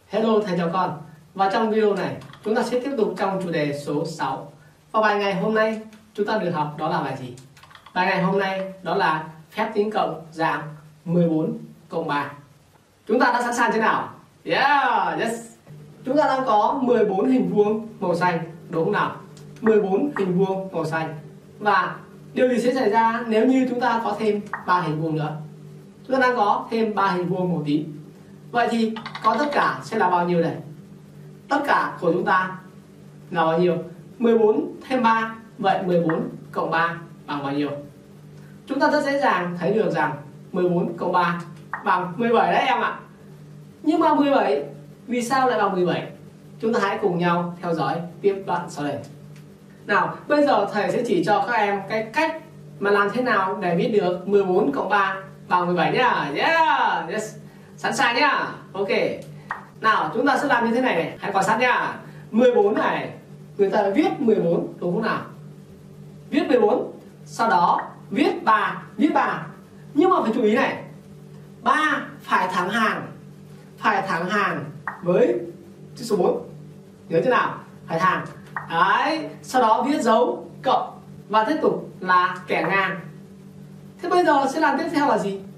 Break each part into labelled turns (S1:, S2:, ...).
S1: Hello thầy chào con. Và trong video này chúng ta sẽ tiếp tục trong chủ đề số 6. Và bài ngày hôm nay chúng ta được học đó là bài gì? Bài ngày hôm nay đó là phép tính cộng dạng 14 cộng 3. Chúng ta đã sẵn sàng chưa nào? Yeah, yes. Chúng ta đang có 14 hình vuông màu xanh, đúng không nào? 14 hình vuông màu xanh. Và điều gì sẽ xảy ra nếu như chúng ta có thêm 3 hình vuông nữa? Chúng ta đang có thêm 3 hình vuông màu tím. Vậy thì có tất cả sẽ là bao nhiêu đây? Tất cả của chúng ta là bao nhiêu? 14 thêm 3. Vậy 14 cộng 3 bằng bao nhiêu? Chúng ta rất dễ dàng thấy được rằng 14 cộng 3 bằng 17 đấy em ạ. Nhưng mà 17 vì sao lại bằng 17? Chúng ta hãy cùng nhau theo dõi tiếp đoạn sau đây. Nào, bây giờ thầy sẽ chỉ cho các em cái cách mà làm thế nào để biết được 14 cộng 3 bằng 17 nhá. Yeah, yes. Sẵn sàng nhá. Ok. Nào, chúng ta sẽ làm như thế này này. Hãy quan sát nhá. 14 này, người ta đã viết 14 đúng không nào? Viết 14, sau đó viết 3, Nhưng mà phải chú ý này. 3 phải thẳng hàng với chữ số 4. Nhớ thế nào? Phải thẳng. Đấy, sau đó viết dấu cộng và tiếp tục là kẻ ngang. Thế bây giờ sẽ làm tiếp theo là gì?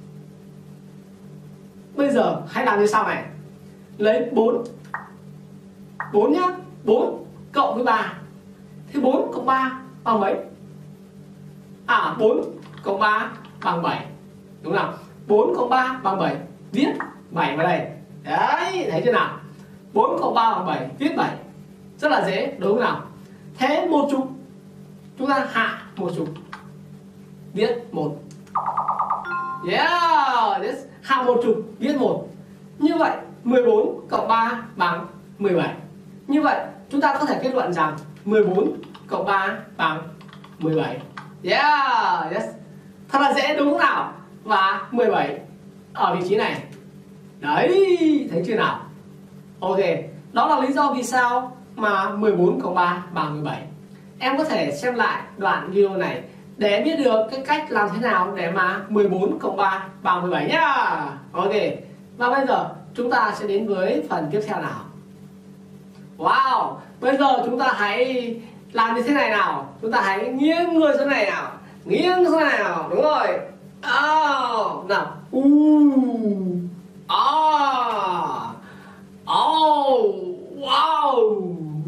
S1: Bây giờ hãy làm như sau này. Lấy 4 nhá. 4 cộng với 3. Thế 4 cộng 3 bằng mấy? 4 cộng 3 bằng 7. Đúng không? 4 cộng 3 bằng 7. Viết 7 vào đây. Đấy, thấy chưa nào? 4 cộng 3 bằng 7, viết 7. Rất là dễ, đúng không nào? Thế một chục, chúng ta hạ một chục, viết 1. Yeah, yes. Hạ một chục, viết 1. Như vậy 14 cộng 3 bằng 17. Như vậy chúng ta có thể kết luận rằng 14 cộng 3 bằng 17. Yeah, yes. Thật là dễ đúng không nào? Và 17 ở vị trí này. Đấy, thấy chưa nào? Ok, đó là lý do vì sao mà 14 cộng 3 bằng 17. Em có thể xem lại đoạn video này để biết được cái cách làm thế nào để mà 14 cộng 3 bằng 17 nhá. Ok, và bây giờ chúng ta sẽ đến với phần tiếp theo nào. Wow, bây giờ chúng ta hãy làm như thế này nào. Chúng ta hãy nghiêng người xuống này nào. Nghiêng xuống này nào, đúng rồi. Nào. Wow.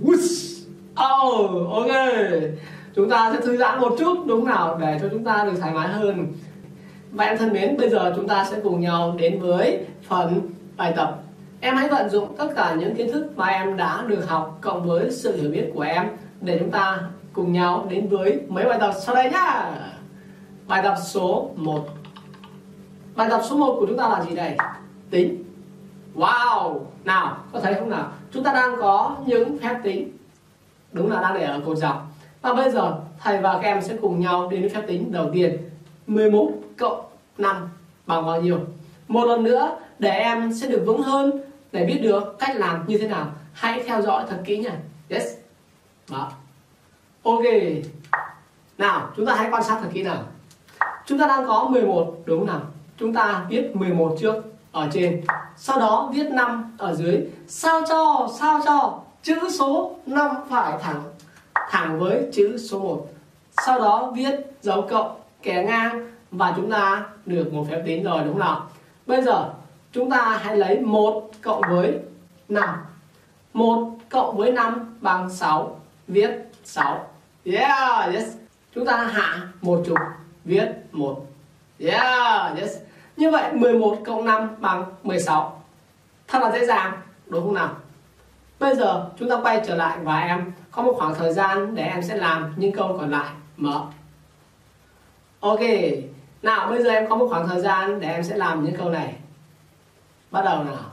S1: Ok. Chúng ta sẽ thư giãn một chút đúng nào để cho chúng ta được thoải mái hơn. Và em thân mến, bây giờ chúng ta sẽ cùng nhau đến với phần bài tập. Em hãy vận dụng tất cả những kiến thức mà em đã được học cộng với sự hiểu biết của em để chúng ta cùng nhau đến với mấy bài tập sau đây nhá. Bài tập số 1. Bài tập số 1 của chúng ta là gì đây? Tính. Wow, nào, có thấy không nào? Chúng ta đang có những phép tính. Đúng là đang để ở cột dọc. Và bây giờ thầy và các em sẽ cùng nhau đến với phép tính đầu tiên. 11 cộng 5 bằng bao nhiêu? Một lần nữa để em sẽ được vững hơn để biết được cách làm như thế nào. Hãy theo dõi thật kỹ nha. Yes. Đó. Ok. Nào, chúng ta hãy quan sát thật kỹ nào. Chúng ta đang có 11 đúng không nào? Chúng ta viết 11 trước ở trên. Sau đó viết 5 ở dưới. Sao cho chữ số 5 phải thẳng với chữ số 1. Sau đó viết dấu cộng kẻ ngang và chúng ta được một phép tính rồi đúng không nào? Bây giờ chúng ta hãy lấy 1 cộng với 5. 1 cộng với 5 bằng 6. Viết 6. Yeah, yes. Chúng ta hạ một chục, viết 1. Yeah, yes. Như vậy 11 cộng 5 bằng 16. Thật là dễ dàng, đúng không nào? Bây giờ chúng ta quay trở lại và em có một khoảng thời gian để em sẽ làm những câu còn lại. Mở. Ok. Nào, bây giờ em có một khoảng thời gian để em sẽ làm những câu này. Bắt đầu nào.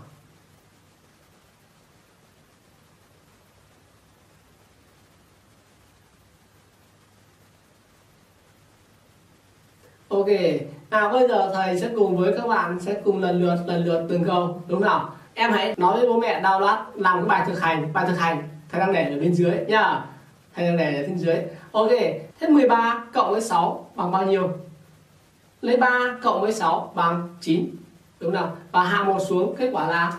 S1: Ok. Nào, bây giờ thầy sẽ cùng với các bạn sẽ cùng lần lượt từng câu, đúng nào? Em hãy nói với bố mẹ download làm cái bài thực hành thầy đang để ở bên dưới nhá. Thầy đang để ở bên dưới. Ok. Thế 13 cộng với 6 bằng bao nhiêu? Lấy 3 cộng với 6 bằng 9. Đúng nào? Và hạ một xuống, kết quả là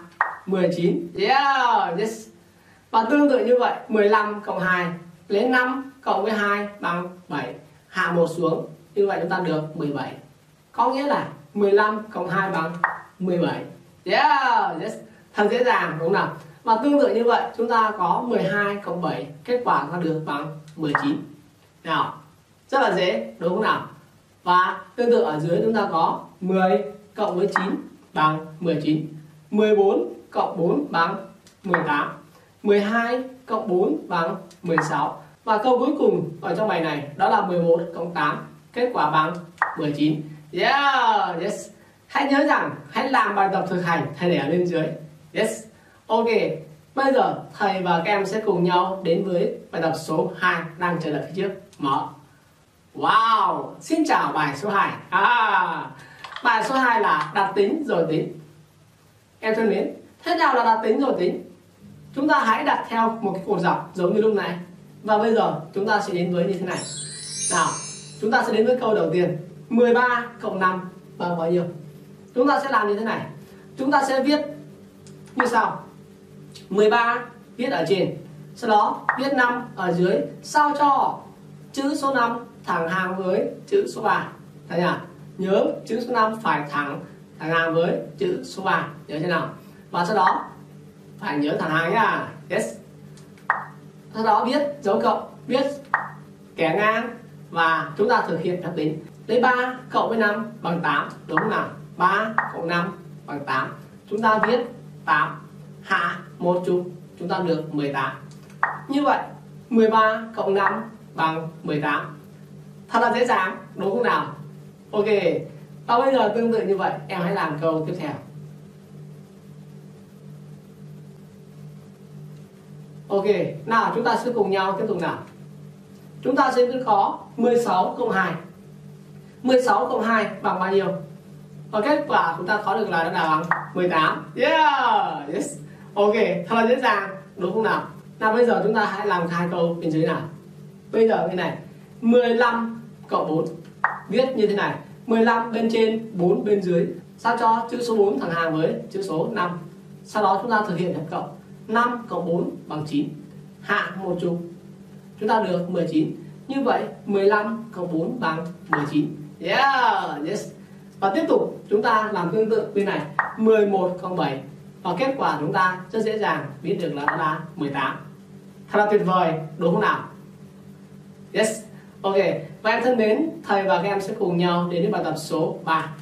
S1: 19. Yeah, yes. Và tương tự như vậy, 15 cộng 2 lấy 5 cộng với 2 bằng 7. Hạ 1 xuống, như vậy chúng ta được 17. Có nghĩa là 15 cộng 2 bằng 17. Yeah, yes. Thật dễ dàng đúng không nào? Và tương tự như vậy, chúng ta có 12 cộng 7, kết quả chúng ta được bằng 19. Nào, rất là dễ đúng không nào? Và tương tự ở dưới chúng ta có 10 cộng với 9 bằng 19. 14 cộng 4 bằng 18. 12 cộng 4 bằng 16. Và câu cuối cùng ở trong bài này đó là 11 cộng 8, kết quả bằng 19. Yeah, yes. Hãy nhớ rằng hãy làm bài tập thực hành thầy để ở bên dưới. Yes. Ok. Bây giờ thầy và các em sẽ cùng nhau đến với bài tập số 2 đang chờ đợi phía trước. Mở. Wow, xin chào bài số 2. Bài số 2 là đặt tính rồi tính. Em thân mến, thế nào là đặt tính rồi tính? Chúng ta hãy đặt theo một cái cột dọc giống như lúc này. Và bây giờ chúng ta sẽ đến với như thế này. Nào, chúng ta sẽ đến với câu đầu tiên. 13 cộng 5 bằng bao nhiêu? Chúng ta sẽ làm như thế này. Chúng ta sẽ viết như sau. 13 viết ở trên, sau đó viết 5 ở dưới, sao cho chữ số 5 thẳng hàng với chữ số 3. Thấy nhỉ? Nhớ chữ số 5 phải thẳng hàng với chữ số 3. Nhớ thế nào? Và sau đó phải nhớ thẳng hàng nhá. Yes. Sau đó viết dấu cộng, viết kẻ ngang và chúng ta thực hiện phép tính. Lấy 3 cộng với 5 bằng 8, đúng không nào? 3 cộng 5 bằng 8. Chúng ta viết 8, hạ một chục, chúng ta được 18. Như vậy 13 cộng 5 bằng 18. Thật là dễ dàng, đúng không nào? Ok. Và bây giờ tương tự như vậy, em hãy làm câu tiếp theo. Ok, nào chúng ta sẽ cùng nhau tiếp tục nào. Chúng ta sẽ có 16 cộng 2. 16 cộng 2 bằng bao nhiêu? Và kết quả chúng ta có được là nó là bằng 18. Yeah, yes. Ok, thật là dễ dàng, đúng không nào? Nào bây giờ chúng ta hãy làm hai câu bên dưới nào. Bây giờ như này, 15 cộng 4. Viết như thế này, 15 bên trên, 4 bên dưới. Sao cho chữ số 4 thẳng hàng với chữ số 5. Sau đó chúng ta thực hiện phép cộng. 5 cộng 4 bằng 9. Hạ một chục, chúng ta được 19. Như vậy 15 cộng 4 bằng 19. Yeah, yes. Và tiếp tục chúng ta làm tương tự bên này, 11 cộng 7. Và kết quả chúng ta rất dễ dàng biết được là nó là 18. Thật là tuyệt vời, đúng không nào? Yes. Ok, và em thân mến, thầy và các em sẽ cùng nhau đến với bài tập số 3.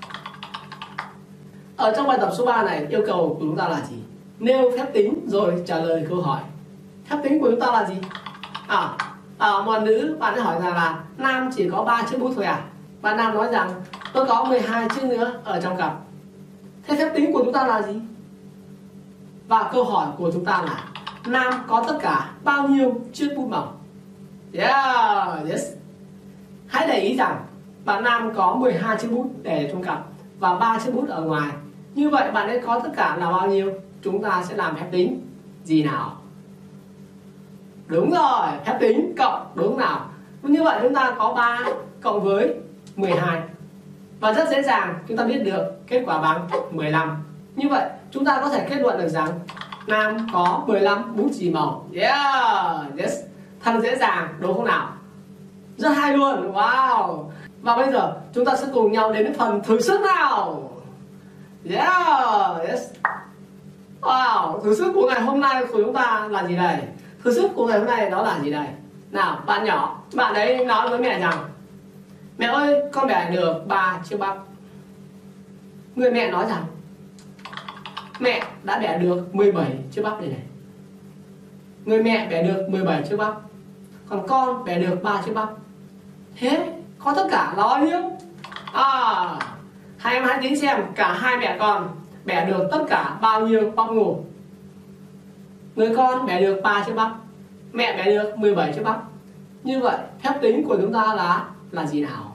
S1: Ở trong bài tập số 3 này, yêu cầu của chúng ta là gì? Nêu phép tính rồi trả lời câu hỏi. Phép tính của chúng ta là gì? Một nữ bạn ấy hỏi rằng là Nam chỉ có 3 chiếc bút thôi à? Bạn Nam nói rằng tôi có 12 chiếc nữa ở trong cặp. Thế phép tính của chúng ta là gì? Và câu hỏi của chúng ta là Nam có tất cả bao nhiêu chiếc bút màu? Yeah, yes. Hãy để ý rằng bạn Nam có 12 chiếc bút để trong cặp và 3 chiếc bút ở ngoài. Như vậy bạn ấy có tất cả là bao nhiêu? Chúng ta sẽ làm phép tính gì nào? Đúng rồi, phép tính cộng, đúng không nào? Như vậy chúng ta có 3 cộng với 12. Và rất dễ dàng chúng ta biết được kết quả bằng 15. Như vậy chúng ta có thể kết luận được rằng Nam có 15 bút chì màu. Yeah, yes. Thật dễ dàng, đúng không nào? Rất hay luôn, wow. Và bây giờ chúng ta sẽ cùng nhau đến với phần thử sức nào. Yeah, yes. Wow, thử sức của ngày hôm nay của chúng ta là gì đây? Thử sức của ngày hôm nay đó là gì đây? Nào, bạn nhỏ, bạn ấy nói với mẹ rằng mẹ ơi, con bẻ được 3 chiếc bắp. Người mẹ nói rằng mẹ đã bẻ được 17 chiếc bắp này này. Người mẹ bẻ được 17 chiếc bắp, còn con bẻ được 3 chiếc bắp. Thế có tất cả là bao nhiêu? Hai em hãy tính xem cả hai mẹ con bẻ được tất cả bao nhiêu bắp ngô. Người con bẻ được 3 chiếc bắp, mẹ bẻ được 17 chiếc bắp. Như vậy phép tính của chúng ta là gì nào?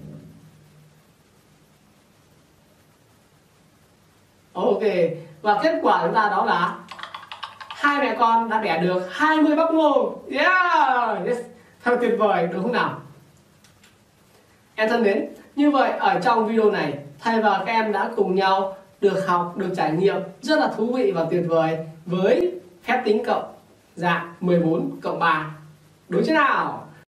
S1: Ok, và kết quả chúng ta đó là hai mẹ con đã bẻ được 20 bắp ngô. Yeah, yes. Thật tuyệt vời, đúng không nào? Em thân mến, như vậy ở trong video này thầy và các em đã cùng nhau được học, được trải nghiệm rất là thú vị và tuyệt vời với phép tính cộng dạng 14 cộng 3. Đúng chưa nào?